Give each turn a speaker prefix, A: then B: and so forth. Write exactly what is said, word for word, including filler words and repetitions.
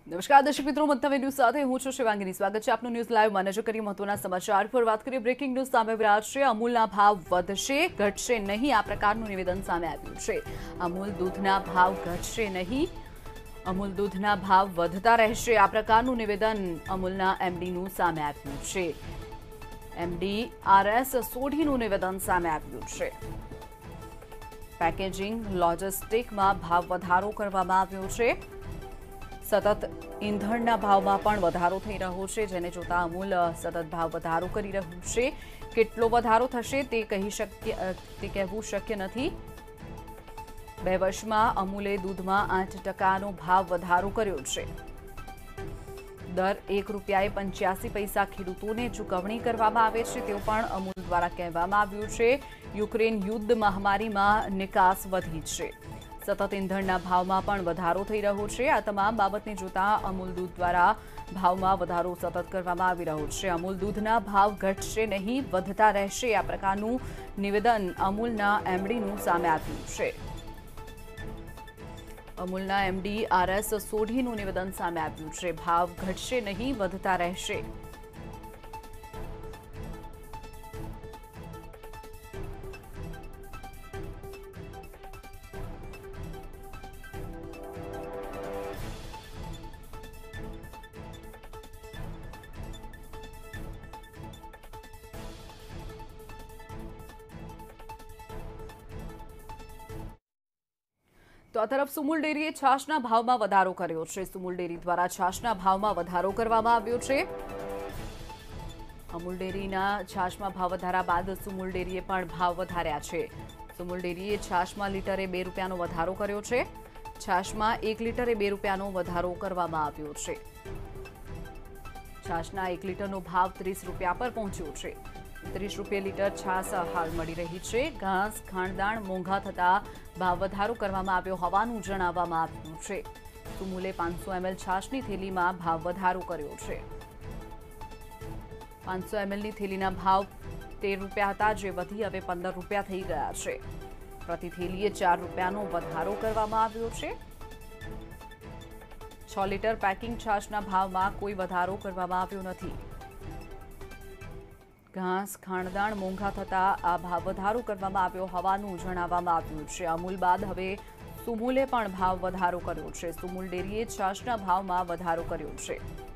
A: નમસ્કાર દર્શક મિત્રો, મંતવ્ય ન્યૂઝ સાથે હું છું શિવાંગીની। સ્વાગત છે આપનું ન્યૂઝ લાઈવમાં। નજર કરીએ મહત્વના સમાચાર પર। વાત કરીએ બ્રેકિંગ ન્યૂઝ સામે આવી રહ્યા છે। અમૂલના ભાવ વધશે ઘટશે નહીં, આ પ્રકારનું નિવેદન સામે આવ્યું છે। અમૂલ દૂધના ભાવ ઘટશે નહીં, અમૂલ દૂધના ભાવ વધતા રહેશે, આ પ્રકારનું નિવેદન અમૂલના એમડીનું સામે આવ્યું છે। એમડી આરએસ સોઢીનું નિવેદન સામે આવ્યું છે। પેકેજિંગ લોજિસ્ટિકમાં ભાવ વધારો કરવામાં આવ્યો છે। સતત ઈંધણના ભાવમાં પણ વધારો થઈ રહ્યો છે, જેને જોતા અમૂલ સતત ભાવ વધારો કરી રહ્યું છે। કેટલો વધારો થશે તે કહી શક્ય તે કહેવું શક્ય નથી। બે વર્ષમાં અમૂલે દૂધમાં આઠ ટકાનો ભાવ વધારો કર્યો છે। દર એક રૂપિયાએ પંચ્યાસી પૈસા ખેડૂતોને ચૂકવણી કરવામાં આવે છે તેવું પણ અમૂલ દ્વારા કહેવામાં આવ્યું છે। યુક્રેન યુદ્ધ મહામારીમાં નિકાસ વધી છે। સતત ઈંધણના ભાવમાં પણ વધારો થઈ રહ્યો છે। આ તમામ બાબતને જોતા અમૂલ દૂધ દ્વારા ભાવમાં વધારો સતત કરવામાં આવી રહ્યો છે। અમૂલ દૂધના ભાવ ઘટશે નહીં, વધતા રહેશે, આ પ્રકારનું નિવેદન અમૂલના એમડીનું સામે આવ્યું છે। અમૂલના એમડી આરએસ સોઢીનું નિવેદન સામે આવ્યું છે। ભાવ ઘટશે નહીં, વધતા રહેશે। તો આ તરફ સુમુલ ડેરીએ છાશના ભાવમાં વધારો કર્યો છે। સુમુલ ડેરી દ્વારા છાશના ભાવમાં વધારો કરવામાં આવ્યો છે। અમૂલ ડેરીના છાશમાં ભાવ વધારા બાદ સુમુલ ડેરીએ પણ ભાવ વધાર્યા છે। સુમુલ ડેરીએ છાશમાં લીટરે બે રૂપિયાનો વધારો કર્યો છે। છાશમાં એક લીટરે બે રૂપિયાનો વધારો કરવામાં આવ્યો છે। છાશના એક લીટરનો ભાવ ત્રીસ રૂપિયા પર પહોંચ્યો છે। ત્રીસ રૂપિયા લીટર છાશ હાલ મળી રહી છે। ઘાસ ખાંડદાણ મોંઘા થતા ભાવ વધારો કરવામાં આવ્યો હોવાનું જણાવવામાં આવ્યું છે। સુમુલે પાંચસો એમએલ છાશની થેલીમાં ભાવ વધારો કર્યો છે। પાંચસો એમએલની થેલીના ભાવ તેર રૂપિયા હતા, જે વધી હવે પંદર રૂપિયા થઈ ગયા છે। પ્રતિ થેલીએ ચાર રૂપિયાનો વધારો કરવામાં આવ્યો છે। છ લીટર પેકિંગ છાશના ભાવમાં કોઈ વધારો કરવામાં આવ્યો નથી। ઘાસ ખાંડદાણ મોંઘા થતા આ ભાવ વધારો કરવામાં આવ્યો હોવાનું જણાવવામાં આવ્યું છે। અમૂલ બાદ હવે સુમુલે પણ ભાવ વધારો કર્યો છે। સુમુલ ડેરીએ છાશના ભાવમાં વધારો કર્યો છે।